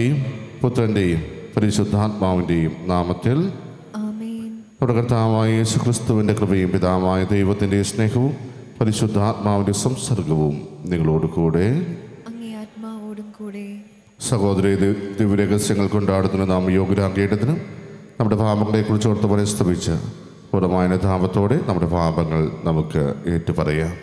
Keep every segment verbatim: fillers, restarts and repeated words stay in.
പിതാവിൻ്റെയും പുത്രൻ്റെയും പരിശുദ്ധാത്മാവിൻ്റെയും നാമത്തിൽ നമ്മുടെ കർത്താവായ യേശുക്രിസ്തുവിൻ്റെ കൃപയും പിതാവായ ദൈവത്തിൻ്റെ സ്നേഹവും പരിശുദ്ധാത്മാവിൻ്റെ സംസർഗവും നിങ്ങളോട് കൂടെ സഹോദരി ദിവ്യരഹസ്യങ്ങൾ കൊണ്ടാടുന്നതിന് നാം യോഗ്യരാകേണ്ടതിനും നമ്മുടെ പാപങ്ങളെക്കുറിച്ച് ഓർത്ത് പരിസ്തപിച്ച് പൂർണ്ണമായ അനുതാപത്തോടെ നമ്മുടെ പാപങ്ങൾ നമുക്ക് ഏറ്റുപറയാം.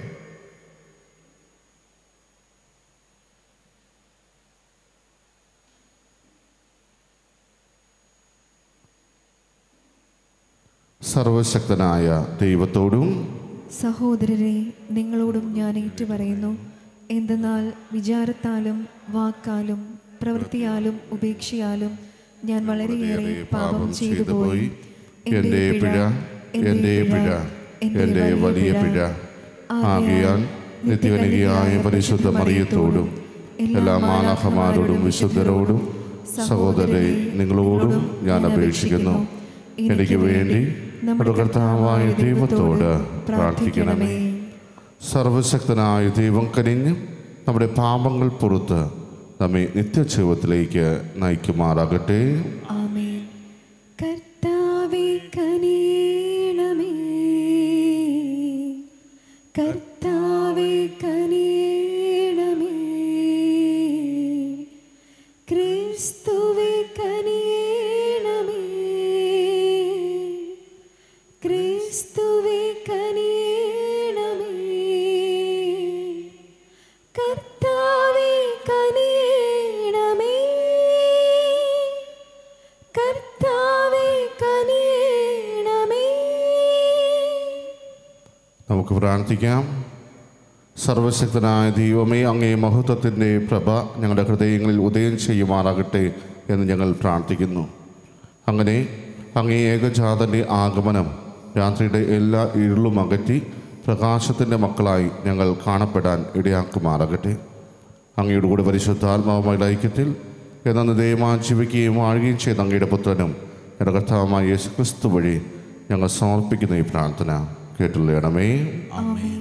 സർവശക്തനായ ദൈവത്തോടും സഹോദരരെ നിങ്ങളോടും ഞാൻ ഏറ്റുപറയുന്നു. എന്തെന്നാൽ വിചാരത്താലും വാക്കാലും പ്രവൃത്തിയാലും ഉപേക്ഷയാലും ഞാൻ വളരെയേറെ പാപം ചെയ്തു പോയി. എൻ്റെ പിഴ, എൻ്റെ പിഴ, എൻ്റെ വലിയ പിഴ. ആകയാൽ നിത്യകന്യകയായ പരിശുദ്ധ മറിയത്തോടും എല്ലാ മാലാഖമാരോടും വിശുദ്ധരോടും സഹോദരരെ നിങ്ങളോടും ഞാൻ അപേക്ഷിക്കുന്നു, എനിക്ക് വേണ്ടി നമ്മുടെ കർത്താവായ ദൈവത്തോട് പ്രാർത്ഥിക്കണമേ. സർവശക്തനായ ദൈവം കനിഞ്ഞ് നമ്മുടെ പാപങ്ങൾ പുറത്ത് നമ്മെ നിത്യജീവിതത്തിലേക്ക് നയിക്കുമാറാകട്ടെ. ആമേൻ. കർത്താവേ കനിയണമേ, കർത്താവേ കനിയണമേ, ക്രിസ്തുവേ കനിയണമേ, ക്രിസ്തുവേ കനിയണമേ, കർത്താവേ കനിയണമേ, കർത്താവേ കനിയണമേ. നമുക്ക് പ്രാർത്ഥിക്കാം. സർവശക്തനായ ദൈവമേ, അങ്ങേ മഹത്വത്തിൻ്റെ പ്രഭ ഞങ്ങളുടെ ഹൃദയങ്ങളിൽ ഉദയം ചെയ്യുമാറാകട്ടെ എന്ന് ഞങ്ങൾ പ്രാർത്ഥിക്കുന്നു. അങ്ങനെ അങ്ങേ ഏകജാതൻ്റെ ആഗമനം രാത്രിയുടെ എല്ലാ ഇരുളും അകറ്റി പ്രകാശത്തിൻ്റെ മക്കളായി ഞങ്ങൾ കാണപ്പെടാൻ ഇടയാക്കുമാറാകട്ടെ. അങ്ങയുടെ കൂടെ പരിശുദ്ധാത്മാവുമായുള്ള ഐക്യത്തിൽ എന്നു ദൈവമാ ജീവിക്കുകയും വാഴുകയും ചെയ്ത അങ്ങയുടെ പുത്രനും എൻ്റെ കർത്താവുമായ യേശുക്രിസ്തു വഴി ഞങ്ങൾ സമർപ്പിക്കുന്ന ഈ പ്രാർത്ഥന കേട്ടുള്ളണമേ. ആമേൻ.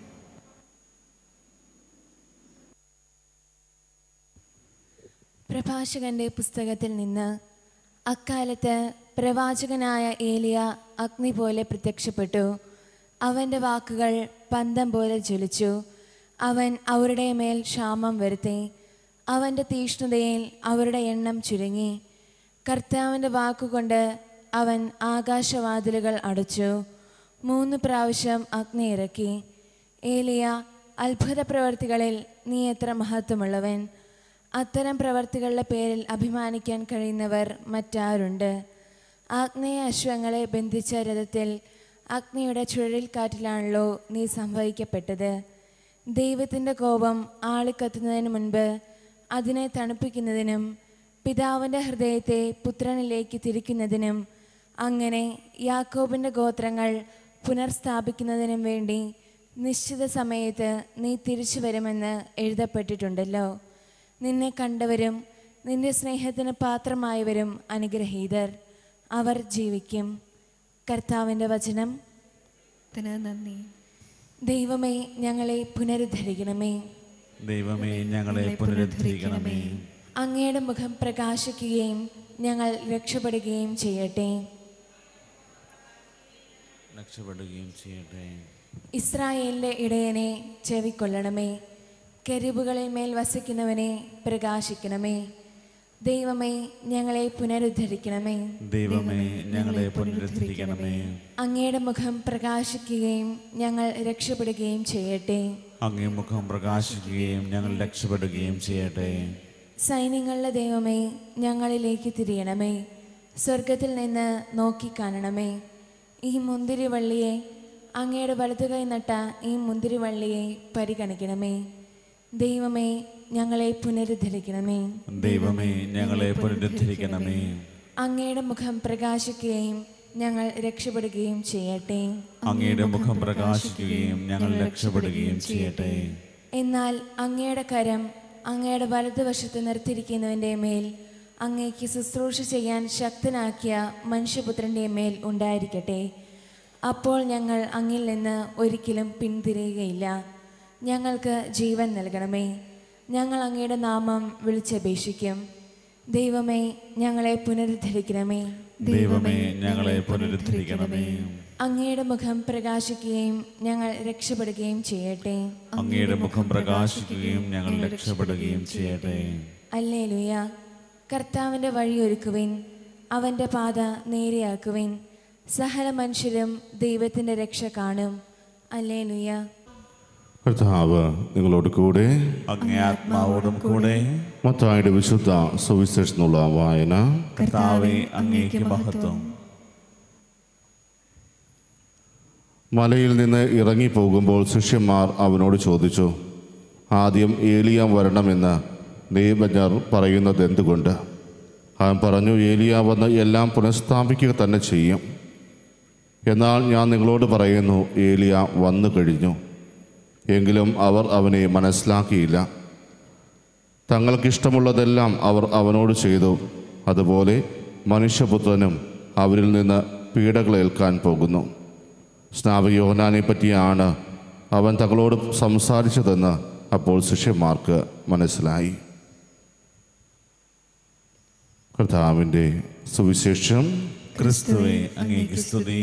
പ്രഭാഷകന്റെ പുസ്തകത്തിൽ നിന്ന്. അക്കാലത്ത് പ്രവാചകനായ ഏലിയ അഗ്നി പോലെ പ്രത്യക്ഷപ്പെട്ടു. അവൻ്റെ വാക്കുകൾ പന്തം പോലെ ജ്വലിച്ചു. അവൻ അവരുടെ മേൽ ക്ഷാമം വരുത്തി. അവൻ്റെ തീഷ്ണതയിൽ അവരുടെ എണ്ണം ചുരുങ്ങി. കർത്താവിൻ്റെ വാക്കുകൊണ്ട് അവൻ ആകാശവാതിലുകൾ അടച്ചു. മൂന്ന് പ്രാവശ്യം അഗ്നി ഇറക്കി. ഏലിയ, അത്ഭുത പ്രവർത്തികളിൽ നീ എത്ര മഹത്വമുള്ളവൻ! അത്തരം പ്രവർത്തികളുടെ പേരിൽ അഭിമാനിക്കാൻ കഴിയുന്നവർ മറ്റാരുണ്ട്? ആഗ്നേയ അശ്വങ്ങളെ ബന്ധിച്ച രഥത്തിൽ അഗ്നിയുടെ ചുഴലിക്കാറ്റിലാണല്ലോ നീ സംഭവിക്കപ്പെട്ടത്. ദൈവത്തിൻ്റെ കോപം ആളിക്കത്തുന്നതിന് മുൻപ് അതിനെ തണുപ്പിക്കുന്നതിനും പിതാവിൻ്റെ ഹൃദയത്തെ പുത്രനിലേക്ക് തിരിക്കുന്നതിനും അങ്ങനെ യാക്കോബിൻ്റെ ഗോത്രങ്ങൾ പുനർസ്ഥാപിക്കുന്നതിനും വേണ്ടി നിശ്ചിത സമയത്ത് നീ തിരിച്ചു വരുമെന്ന് എഴുതപ്പെട്ടിട്ടുണ്ടല്ലോ. നിന്നെ കണ്ടവരും നിന്റെ സ്നേഹത്തിന് പാത്രമായവരും അനുഗ്രഹീതർ, അവർ ജീവിക്കും. കർത്താവിൻ്റെ വചനം. നന്ദി. ദൈവമേ, ഞങ്ങളെ പുനരുദ്ധരിക്കണമേ. ദൈവമേ, ഞങ്ങളെ പുനരുദ്ധരിക്കണമേ. അങ്ങയുടെ മുഖം പ്രകാശിക്കുകയും ഞങ്ങൾ രക്ഷപ്പെടുകയും ചെയ്യട്ടെ. രക്ഷപ്പെടുകയും ചെയ്യട്ടെ. ഇസ്രായേലിൻ്റെ ഇടയനെ ചെവിക്കൊള്ളണമേ. കെരൂബുകളിൽ മേൽ വസിക്കുന്നവനെ പ്രകാശിക്കണമേ. ദൈവമേ, ഞങ്ങളെ പുനരുദ്ധരിക്കണമേ. ദൈവമേ, ഞങ്ങളെ പുനരുദ്ധരിക്കണമേ. അങ്ങയുടെ മുഖം പ്രകാശിക്കുകയും ഞങ്ങൾ രക്ഷപ്പെടുകയും ചെയ്യട്ടെ. അങ്ങേ മുഖം പ്രകാശിക്കുകയും ഞങ്ങൾ രക്ഷപ്പെടുകയും ചെയ്യട്ടെ. സൈന്യങ്ങളുടെ ദൈവമേ, ഞങ്ങളിലേക്ക് തിരിയണമേ. സ്വർഗത്തിൽ നിന്ന് നോക്കിക്കാണണമേ. ഈ മുന്തിരിവള്ളിയെ, അങ്ങയുടെ വലതുകൈ നട്ട ഈ മുന്തിരിവള്ളിയെ പരിഗണിക്കണമേ. ദൈവമേ, ഞങ്ങളെ പുനരുദ്ധരിക്കണമേ. ദൈവമേ, ഞങ്ങളെ പുനരുദ്ധരിക്കണമേ. അങ്ങയുടെ മുഖം പ്രകാശിക്കുകയും ഞങ്ങൾ രക്ഷപ്പെടുകയും ചെയ്യട്ടെ. അങ്ങയുടെ മുഖം പ്രകാശിക്കുകയും ഞങ്ങൾ രക്ഷപ്പെടുകയും ചെയ്യട്ടെ. എന്നാൽ അങ്ങയുടെ കരം അങ്ങയുടെ വലതുവശത്ത് നിർത്തിയിരിക്കുന്നവൻ്റെ മേൽ, അങ്ങേക്ക് ശുശ്രൂഷ ചെയ്യാൻ ശക്തനാക്കിയ മനുഷ്യപുത്രൻ്റെ മേൽ ഉണ്ടായിരിക്കട്ടെ. അപ്പോൾ ഞങ്ങൾ അങ്ങിൽ നിന്ന് ഒരിക്കലും പിന്തിരിയുകയില്ല. ഞങ്ങൾക്ക് ജീവൻ നൽകണമേ. ഞങ്ങൾ അങ്ങയുടെ നാമം വിളിച്ചപേക്ഷിക്കും. ദൈവമേ ഞങ്ങളെ പുനരുദ്ധരിക്കണമേ. ദൈവമേ ഞങ്ങളെ പുനരുദ്ധരിക്കണമേ. അങ്ങയുടെ മുഖം പ്രകാശിക്കുകയും ഞങ്ങൾ രക്ഷപ്പെടുകയും ചെയ്യട്ടെ. അങ്ങയുടെ മുഖം പ്രകാശിക്കുകയും ഞങ്ങൾ രക്ഷപ്പെടുകയും ചെയ്യട്ടെ. ഹല്ലേലൂയ. കർത്താവിൻ്റെ വഴിയൊരുക്കുവിൻ, അവൻ്റെ പാത നേരെയാക്കുവിൻ. സകല മനുഷ്യരും ദൈവത്തിൻ്റെ രക്ഷ കാണും. ഹല്ലേലൂയ. കർത്താവ് നിങ്ങളോട് കൂടെ. അങ്ങേ ആത്മാവോടും കൂടെ. മത്തായിയുടെ വിശുദ്ധ സുവിശേഷത്തിനുള്ള വായന. കർത്താവേ അങ്ങേക്ക് മഹത്വം. മലയിൽ നിന്ന് ഇറങ്ങിപ്പോകുമ്പോൾ ശിഷ്യന്മാർ അവനോട് ചോദിച്ചു, ആദ്യം ഏലിയ വരണമെന്ന് നിയമജ്ഞർ പറയുന്നത് എന്തുകൊണ്ട്? അവൻ പറഞ്ഞു, ഏലിയ വന്ന് എല്ലാം പുനഃസ്ഥാപിക്കുക തന്നെ ചെയ്യും. എന്നാൽ ഞാൻ നിങ്ങളോട് പറയുന്നു, ഏലിയ വന്നു കഴിഞ്ഞു, എങ്കിലും അവർ അവനെ മനസ്സിലാക്കിയില്ല. തങ്ങൾക്കിഷ്ടമുള്ളതെല്ലാം അവർ അവനോട് ചെയ്തു. അതുപോലെ മനുഷ്യപുത്രനും അവരിൽ നിന്ന് പീഡകളേൽക്കാൻ പോകുന്നു. സ്നാപക യോഹന്നാനെ പറ്റിയാണ് അവൻ തങ്ങളോട് സംസാരിച്ചതെന്ന് അപ്പോൾ ശിഷ്യന്മാർക്ക് മനസ്സിലായി. കർത്താവിൻ്റെ സുവിശേഷം. ക്രിസ്തുവേ അങ്ങേക്ക് സ്തുതി.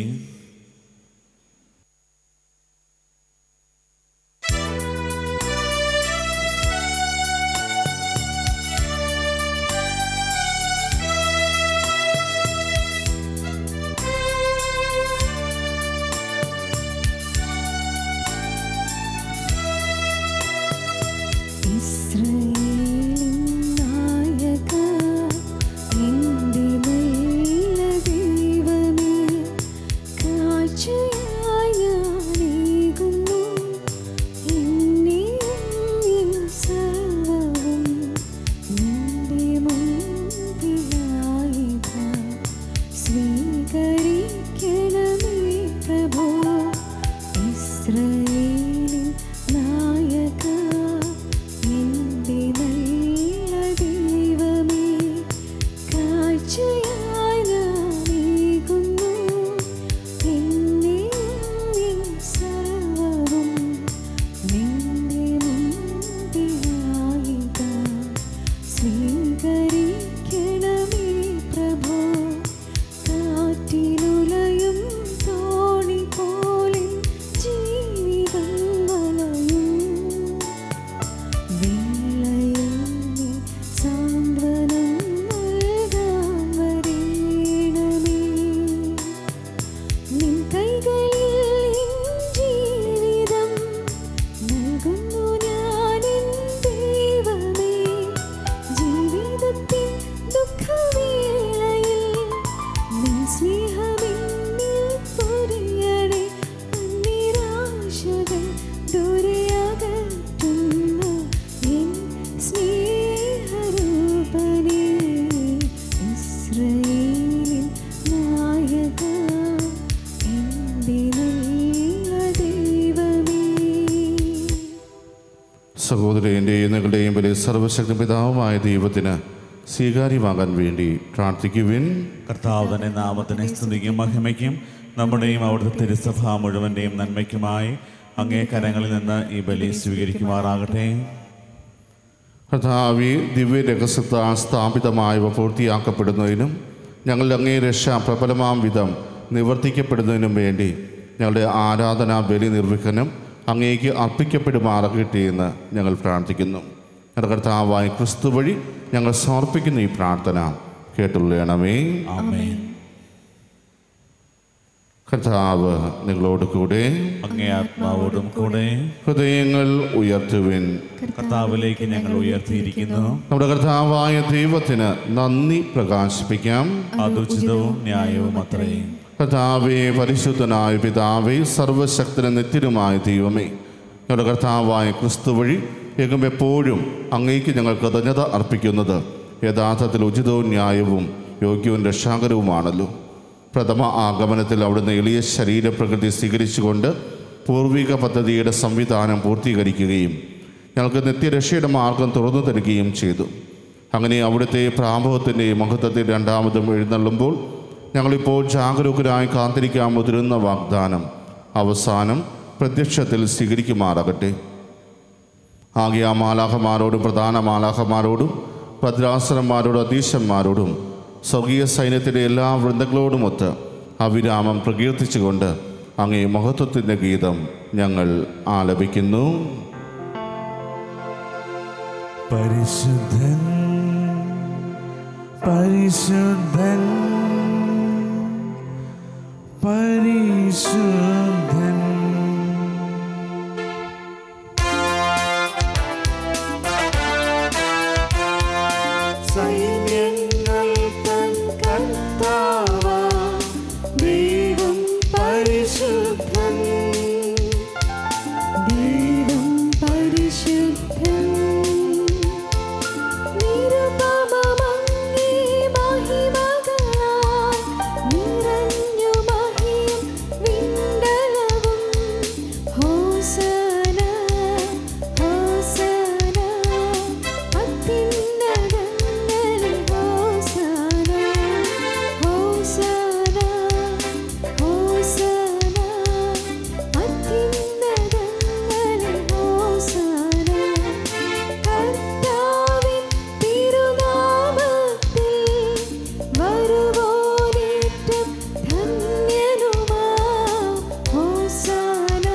സഹോദരൻ്റെയും നിങ്ങളുടെയും വലിയ സർവശക്തി പിതാവുമായ ദൈവത്തിന് സ്വീകാര്യമാകാൻ വേണ്ടി പ്രാർത്ഥിക്കുവിൻ. കർത്താവ് തന്നെ നാമത്തിനെ സ്തുതിക്കും മഹിമയ്ക്കും നമ്മുടെയും അവിടുത്തെ തിരുസഭ മുഴുവൻ്റെയും നന്മയ്ക്കുമായി അങ്ങേ കരങ്ങളിൽ നിന്ന് ഈ ബലി സ്വീകരിക്കുമാറാകട്ടെ. കർത്താവേ, ദിവ്യ രഹസ്യത്താൽ സ്ഥാപിതമായവ പൂർത്തിയാക്കപ്പെടുന്നതിനും ഞങ്ങളുടെ അങ്ങേ രക്ഷ പ്രബലമാം വിധം നിവർത്തിക്കപ്പെടുന്നതിനും വേണ്ടി ഞങ്ങളുടെ ആരാധനാ ബലി നിർവഹിക്കണം അങ്ങേക്ക് അർപ്പിക്കപ്പെടുമാറാകട്ടെ എന്ന് ഞങ്ങൾ പ്രാർത്ഥിക്കുന്നു. ഞങ്ങളുടെ കർത്താവായ ക്രിസ്തു വഴി ഞങ്ങൾ സമർപ്പിക്കുന്ന ഈ പ്രാർത്ഥന കേട്ടുള്ളണമേ. ആമേൻ. കർത്താവ് നിങ്ങളോട് കൂടെ. അങ്ങേ ആത്മാവോടും കൂടെ. ഹൃദയങ്ങൾ ഉയർത്തുവിൻ. കർത്താവിലേക്ക് ഞങ്ങൾ ഉയർത്തിയിരിക്കുന്നു. നമ്മുടെ കർത്താവായ ദൈവത്തിന് നന്ദി പ്രകാശിപ്പിക്കാം. അതുചിതവും ന്യായവും അത്രേ. കർത്താവേ, പരിശുദ്ധനായ പിതാവേ, സർവശക്തന് നിത്യനുമായ ദൈവമേ, ഞങ്ങളുടെ കർത്താവായ ക്രിസ്തു വഴി എങ്ങും എപ്പോഴും അങ്ങേക്ക് ഞങ്ങൾ കൃതജ്ഞത അർപ്പിക്കുന്നത് യഥാർത്ഥത്തിൽ ഉചിതവും ന്യായവും യോഗ്യവും രക്ഷാകരവുമാണല്ലോ. പ്രഥമ ആഗമനത്തിൽ അവിടുന്ന് എളിയ ശരീരപ്രകൃതി സ്വീകരിച്ചുകൊണ്ട് പൂർവിക പദ്ധതിയുടെ സംവിധാനം പൂർത്തീകരിക്കുകയും ഞങ്ങൾക്ക് നിത്യരക്ഷയുടെ മാർഗം തുറന്നു തരികയും ചെയ്തു. അങ്ങനെ അവിടുത്തെ പ്രാഭവത്തിൻ്റെ മഹത്വത്തിൽ രണ്ടാമതും എഴുന്നള്ളുമ്പോൾ ഞങ്ങളിപ്പോൾ ജാഗരൂകരായി കാത്തിരിക്കാൻ മുതിരുന്ന വാഗ്ദാനം അവസാനം പ്രത്യക്ഷത്തിൽ സ്വീകരിക്കുമാറാകട്ടെ. ആകെ ആ മാലാഖമാരോടും പ്രധാന മാലാഖമാരോടും ഭദ്രാസനന്മാരോടും അധീശന്മാരോടും സ്വർഗീയ സൈന്യത്തിൻ്റെ എല്ലാ വൃന്ദങ്ങളോടുമൊത്ത് അവിരാമം പ്രകീർത്തിച്ചുകൊണ്ട് അങ്ങേ മഹത്വത്തിൻ്റെ ഗീതം ഞങ്ങൾ ആലപിക്കുന്നു. പരിശുദ്ധൻ പരിശുദ്ധൻ പരിശുദ്ധൻ. സൈന്യങ്ങൾ തൻ കർത്താവാം ദൈവം പരിശുദ്ധൻ, ദൈവം പരിശുദ്ധൻ. നിരുപമമങ്ങേ മഹിമകളാൽ നിറഞ്ഞു മഹിയും വിണ്ഡലവും. ഹോസന ഹോസന അത്യുന്നതങ്ങളിൽ ഹോസന, ഹോസന ഹോസന അത്യുന്നതങ്ങളിൽ ഹോസന. കർത്താവിൻ തിരുനാമത്തിൽ വരുവോനേറ്റം ധന്യനുമാം. ഹോസന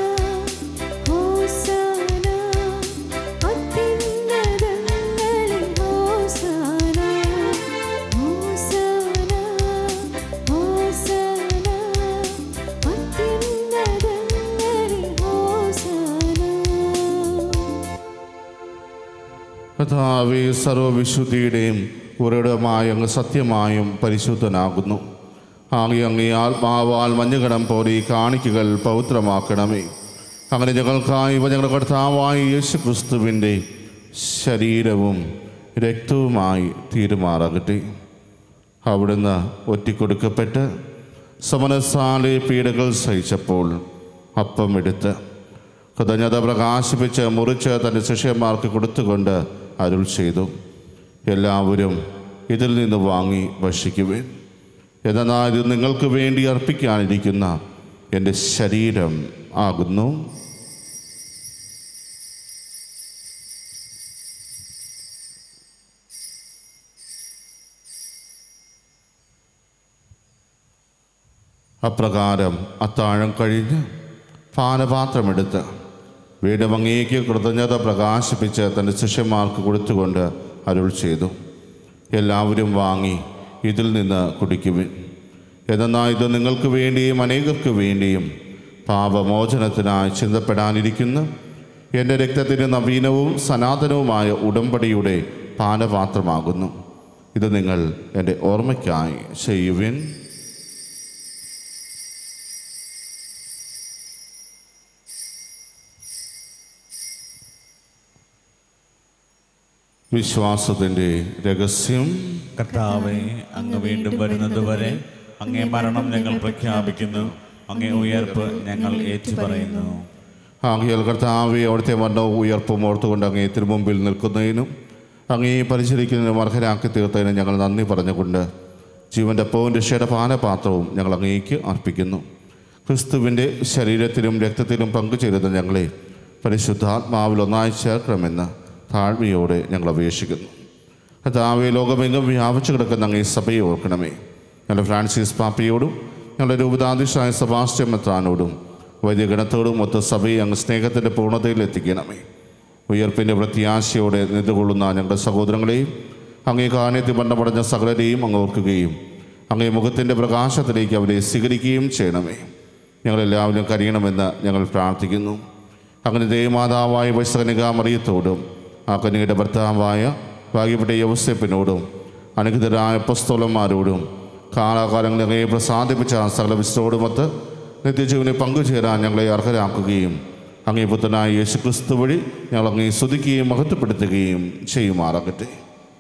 ഹോസന അത്യുന്നതങ്ങളിൽ ഹോസന, ഹോസന ഹോസന അത്യുന്നതങ്ങളിൽ ഹോസന. കർത്താവേ, സർവ്വവിശുദ്ധിയുടെയും ഉറവിടമായ അങ്ങ് സത്യമായും പരിശുദ്ധനാകുന്നു. ആകെ അങ്ങേ ആത്മാവാൽ മഞ്ഞുകണം പോലെ ഈ കാണിക്കകൾ പവിത്രമാക്കണമേ. അങ്ങനെ ഞങ്ങൾക്കായി ഇവ ഞങ്ങളുടെ കർത്താവായ യേശു ക്രിസ്തുവിൻ്റെ ശരീരവും രക്തവുമായി തീരുമാറാകട്ടെ. അവിടുന്ന് ഒറ്റിക്കൊടുക്കപ്പെട്ട് സമനസാലെ പീഡകൾ സഹിച്ചപ്പോൾ അപ്പം എടുത്ത് കൃതജ്ഞത പ്രകാശിപ്പിച്ച് മുറിച്ച് തൻ്റെ ശിഷ്യന്മാർക്ക് കൊടുത്തുകൊണ്ട് അരുൾ ചെയ്തു, എല്ലാവരും ഇതിൽ നിന്ന് വാങ്ങി ഭക്ഷിക്കുവേൻ. എന്നാൽ ഇത് നിങ്ങൾക്ക് വേണ്ടി അർപ്പിക്കാനിരിക്കുന്ന എൻ്റെ ശരീരം ആകുന്നു. അപ്രകാരം അത്താഴം കഴിഞ്ഞ് പാനപാത്രമെടുത്ത് വീണ്ടും അങ്ങേക്ക് കൃതജ്ഞത പ്രകാശിപ്പിച്ച് തൻ്റെ ശിഷ്യന്മാർക്ക് കൊടുത്തുകൊണ്ട് അരുൾ ചെയ്തു, എല്ലാവരും വാങ്ങി ഇതിൽ നിന്ന് കുടിക്കുവിൻ. എന്നാൽ ഇത് നിങ്ങൾക്ക് വേണ്ടിയും അനേകർക്ക് വേണ്ടിയും പാപമോചനത്തിനായി ചിന്തപ്പെടാനിരിക്കുന്ന എൻ്റെ രക്തത്തിന് നവീനവും സനാതനവുമായ ഉടമ്പടിയുടെ പാനപാത്രമാകുന്നു. ഇത് നിങ്ങൾ എൻ്റെ ഓർമ്മയ്ക്കായി ചെയ്യുവിൻ. വിശ്വാസത്തിൻ്റെ രഹസ്യം. കർത്താവേ, അങ്ങ് വീണ്ടും വരുന്നതുവരെ അങ്ങേ മരണം ഞങ്ങൾ പ്രഖ്യാപിക്കുന്നു, അങ്ങേ ഉയർപ്പ് ഞങ്ങൾ ഏറ്റുപറയുന്നു. ആകയാൽ കർത്താവേ, അവിടുത്തെ മരണവും ഉയർപ്പും ഓർത്തുകൊണ്ട് അങ്ങേ തിരുമുമ്പിൽ നിൽക്കുന്നതിനും അങ്ങേ പരിചരിക്കുന്നതിനും അർഹരാക്കി തീർത്തതിനും ഞങ്ങൾ നന്ദി പറഞ്ഞുകൊണ്ട് ജീവൻ്റെ അപ്പവും രക്ഷയുടെ പാനപാത്രവും ഞങ്ങൾ അങ്ങേക്ക് അർപ്പിക്കുന്നു. ക്രിസ്തുവിൻ്റെ ശരീരത്തിലും രക്തത്തിലും പങ്കുചേരുന്ന ഞങ്ങളെ പരിശുദ്ധാത്മാവിൽ ഒന്നായി ചേർക്കണമെന്ന് താഴ്മയോടെ ഞങ്ങൾ അപേക്ഷിക്കുന്നു. കർത്താവേ, ലോകമെങ്ങും വ്യാപിച്ചു കിടക്കുന്ന അങ്ങേ സഭയെ ഓർക്കണമേ. ഞങ്ങളുടെ ഫ്രാൻസിസ് പാപ്പയോടും ഞങ്ങളുടെ രൂപതാധ്യക്ഷനായ സെബാസ്റ്റ്യൻ മെത്രാനോടും വൈദ്യഗണത്തോടും ഒത്ത സഭയെ അങ്ങ് സ്നേഹത്തിൻ്റെ പൂർണ്ണതയിൽ എത്തിക്കണമേ. ഉയർപ്പിൻ്റെ പ്രത്യാശയോടെ നിലകൊള്ളുന്ന ഞങ്ങളുടെ സഹോദരങ്ങളെയും അങ്ങേ കാരണത്തിൽ ബന്ധമടഞ്ഞ സകലരെയും അങ്ങ് ഓർക്കുകയും അങ്ങേ മുഖത്തിൻ്റെ പ്രകാശത്തിലേക്ക് അവരെ സ്വീകരിക്കുകയും ചെയ്യണമേ. ഞങ്ങളെല്ലാവരും കരയണമെന്ന് ഞങ്ങൾ പ്രാർത്ഥിക്കുന്നു. അങ്ങനെ ദേവമാതാവായ വൈശകനിക മറിയത്തോടും ആ കന്യകയുടെ ഭർത്താവായ ഭാഗ്യപ്പെട്ട യൗസേപ്പിനോടും അനുഗ്രഹീതരായ അപ്പോസ്തലന്മാരോടും കാലാകാലങ്ങളിൽ അങ്ങയെ പ്രസാദിപ്പിച്ച സകല വിശുദ്ധരോടുമൊത്ത് നിത്യജീവനെ പങ്കുചേരാൻ ഞങ്ങളെ അർഹരാക്കുകയും അങ്ങേ പുത്രനായ യേശു ക്രിസ്തു വഴി ഞങ്ങൾ അങ്ങേ സ്തുതിക്കുകയും മഹത്വപ്പെടുത്തുകയും ചെയ്യുമാറാകട്ടെ.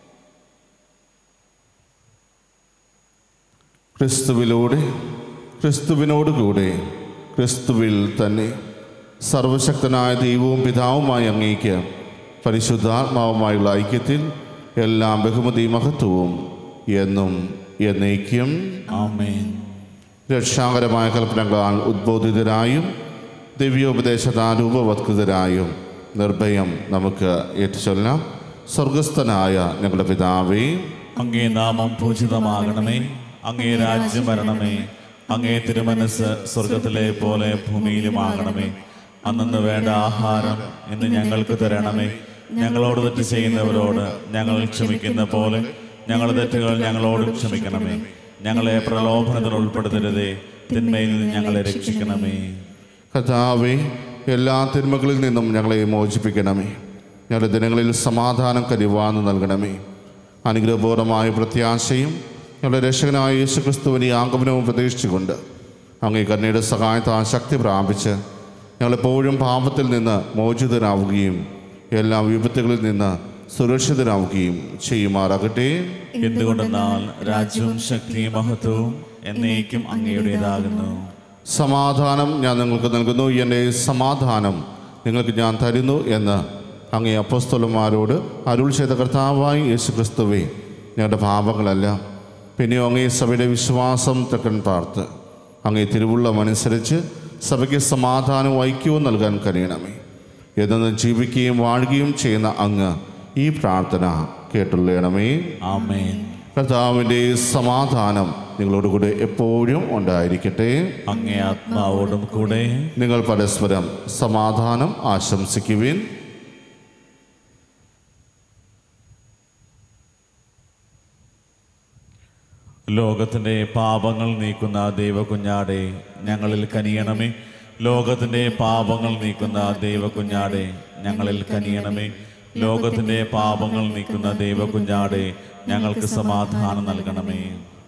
ക്രിസ്തുവിലൂടെ, ക്രിസ്തുവിനോടുകൂടെ, ക്രിസ്തുവിൽ തന്നെ സർവശക്തനായ ദൈവവും പിതാവുമായ അങ്ങേക്ക് പരിശുദ്ധാത്മാവുമായുള്ള ഐക്യത്തിൽ എല്ലാം ബഹുമതി മഹത്വവും എന്നും എന്നേക്കും ആമേൻ. രക്ഷാകരമായ കൽപ്പനകളാൽ ഉദ്ബോധിതരായും ദിവ്യോപദേശത്താൽ രൂപവത്കൃതരായും നിർഭയം നമുക്ക് ഏറ്റുചൊല്ലാം. സ്വർഗസ്ഥനായ ഞങ്ങളുടെ പിതാവേ, അങ്ങേ നാമം പൂജിതമാകണമേ. അങ്ങേ രാജ്യം വരണമേ. അങ്ങേ തിരുമനസ് സ്വർഗത്തിലെ പോലെ ഭൂമിയിലുമാകണമേ. അന്നു വേണ്ട ആഹാരം ഇന്ന് ഞങ്ങൾക്ക് തരണമേ. ഞങ്ങളോട് തെറ്റ് ചെയ്യുന്നവരോട് ഞങ്ങൾ ക്ഷമിക്കുന്ന പോലെ ഞങ്ങളുടെ തെറ്റുകൾ ഞങ്ങളോടും ക്ഷമിക്കണമേ. ഞങ്ങളെ പ്രലോഭനത്തിൽ ഉൾപ്പെടുത്തരുതേ, തിന്മയിൽ നിന്ന് ഞങ്ങളെ രക്ഷിക്കണമേ. കർത്താവേ, എല്ലാ തിന്മകളിൽ നിന്നും ഞങ്ങളെ മോചിപ്പിക്കണമേ. ഞങ്ങളുടെ ദിനങ്ങളിൽ സമാധാനം കനിവാന്ന് നൽകണമെ. അനുഗ്രഹപൂർവമായ പ്രത്യാശയും ഞങ്ങളുടെ രക്ഷകനായ യേശുക്രിസ്തുവിനെ ആഗമനവും പ്രതീക്ഷിച്ചുകൊണ്ട് അങ്ങേ കരുണയുടെ സഹായത്താൽ ശക്തി പ്രാപിച്ച് ഞങ്ങളെപ്പോഴും പാപത്തിൽ നിന്ന് മോചിതരാവുകയും എല്ലാ വിപത്തുകളിൽ നിന്ന് സുരക്ഷിതരാവുകയും ചെയ്യുമാറാകട്ടെ. എന്തുകൊണ്ടെന്നാൽ രാജ്യവും ശക്തിയും മഹത്വവും എന്നേക്കും അങ്ങയുടേതാകുന്നു. സമാധാനം ഞാൻ നിങ്ങൾക്ക് നൽകുന്നു, എൻ്റെ സമാധാനം നിങ്ങൾക്ക് ഞാൻ തരുന്നു എന്ന് അങ്ങേ അപ്പോസ്തലന്മാരോട് അരുൾ ചെയ്ത കർത്താവായി യേശുക്രിസ്തുവേ, ഞങ്ങളുടെ പാപങ്ങളല്ല പിന്നെയോ അങ്ങേ സഭയുടെ വിശ്വാസം തെക്കൻ പാർത്ത് അങ്ങേ തിരുവുള്ളമനുസരിച്ച് സഭയ്ക്ക് സമാധാനവും ഐക്യവും നൽകാൻ കഴിയണമേ. എന്നു ജീവിക്കുകയും വാഴുകയും ചെയ്യുന്ന അങ്ങ് ഈ പ്രാർത്ഥന കേട്ടുള്ളണമേ. ആമേൻ. കർത്താവിൻ്റെ സമാധാനം നിങ്ങളോടുകൂടെ എപ്പോഴും ഉണ്ടായിരിക്കട്ടെ. അങ്ങേ ആത്മാവോടും കൂടെ. നിങ്ങൾ പരസ്പരം സമാധാനം ആശംസിക്കുവിൻ. ലോകത്തിൻ്റെ പാപങ്ങൾ നീക്കുന്ന ദൈവകുഞ്ഞാടെ ഞങ്ങളിൽ കനിയണമേ. ലോകത്തിൻ്റെ പാപങ്ങൾ നീക്കുന്ന ദൈവകുഞ്ഞാടെ ഞങ്ങളിൽ കനിയണമേ. ലോകത്തിൻ്റെ പാപങ്ങൾ നീക്കുന്ന ദൈവകുഞ്ഞാടെ ഞങ്ങൾക്ക് സമാധാനം നൽകണമേ.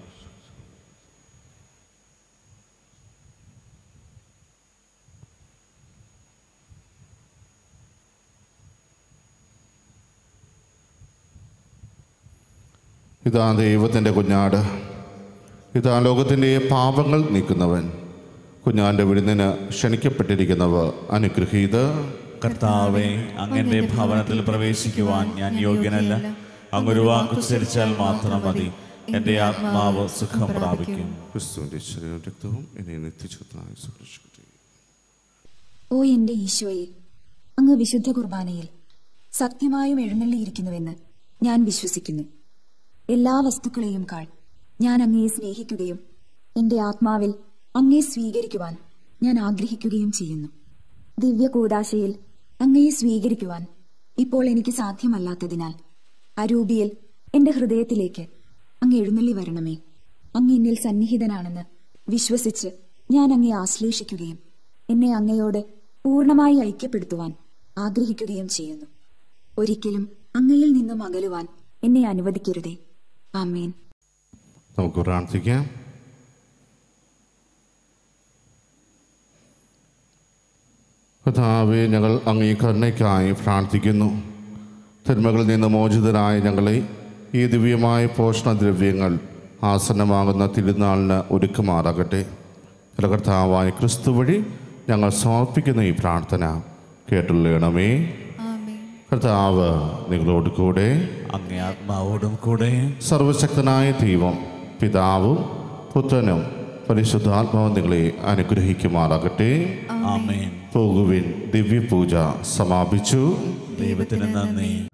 ഇതാ ദൈവത്തിൻ്റെ കുഞ്ഞാട്, ഇതാ ലോകത്തിൻ്റെ പാപങ്ങൾ നീക്കുന്നവൻ. കുഞ്ഞാൻ്റെ വിരുന്നിന് ക്ഷണിക്കപ്പെട്ടിരിക്കുന്നവർ അനുഗ്രഹീത. കർത്താവേ, അങ്ങന്റെ ഭവനത്തിൽ പ്രവേശിക്കുവാൻ ഞാൻ യോഗ്യനല്ല. അങ്ങൊരു വാക്കുച്ചരിച്ചാൽ മാത്രം മതി, എൻ്റെ ആത്മാവ് സുഖം പ്രാപിക്കും. ക്രിസ്തുവിൻ്റെ ശരീരവും രക്തവും എന്നെ നിത്യജീവനായി സംരക്ഷിക്കട്ടെ. ഓ എന്റെ ഈശോയെ, അങ്ങ് വിശുദ്ധ കുർബാനയിൽ സത്യമായും എഴുന്നള്ളിയിരിക്കുന്നുവെന്ന് ഞാൻ വിശ്വസിക്കുന്നു. എല്ലാ വസ്തുക്കളെയും കാൾ ഞാൻ അങ്ങയെ സ്നേഹിക്കുകയും എന്റെ ആത്മാവിൽ അങ്ങയെ സ്വീകരിക്കുവാൻ ഞാൻ ആഗ്രഹിക്കുകയും ചെയ്യുന്നു. ദിവ്യ കൂദാശയിൽ അങ്ങയെ സ്വീകരിക്കുവാൻ ഇപ്പോൾ എനിക്ക് സാധ്യമല്ലാത്തതിനാൽ അരൂപിയിൽ എന്റെ ഹൃദയത്തിലേക്ക് അങ്ങ് എഴുന്നള്ളി വരണമേ. അങ്ങ് എന്നിൽ സന്നിഹിതനാണെന്ന് വിശ്വസിച്ച് ഞാൻ അങ്ങയെ ആശ്ലേഷിക്കുകയും എന്നെ അങ്ങയോട് പൂർണ്ണമായി ഐക്യപ്പെടുത്തുവാൻ ആഗ്രഹിക്കുകയും ചെയ്യുന്നു. ഒരിക്കലും അങ്ങയിൽ നിന്നും അകലുവാൻ എന്നെ അനുവദിക്കരുതേ. ആമേൻ. നമുക്ക് പ്രാർത്ഥിക്കാം. കർത്താവേ, ഞങ്ങൾ അങ്ങേ കരുണയ്ക്കായി പ്രാർത്ഥിക്കുന്നു. തിന്മകളിൽ നിന്ന് മോചിതരായ ഞങ്ങളെ ഈ ദിവ്യമായ പോഷണദ്രവ്യങ്ങൾ ആസന്നമാകുന്ന തിരുനാളിന് ഒരുക്കുമാറാകട്ടെ. കർത്താവായ ക്രിസ്തു വഴി ഞങ്ങൾ സമർപ്പിക്കുന്ന ഈ പ്രാർത്ഥന കേട്ടുള്ളണമേ. കർത്താവ് നിങ്ങളോട് കൂടെ. അങ്ങേ ആത്മാവോടും കൂടെ. സർവശക്തനായ ദൈവം പിതാവും പുത്രനും പരിശുദ്ധാത്മാവും നിങ്ങളെ അനുഗ്രഹിക്കുമാറാകട്ടെ. ആമേൻ. പോകുവിൻ. ദിവ്യപൂജ സമാപിച്ചു. ദൈവത്തിന് നന്ദി.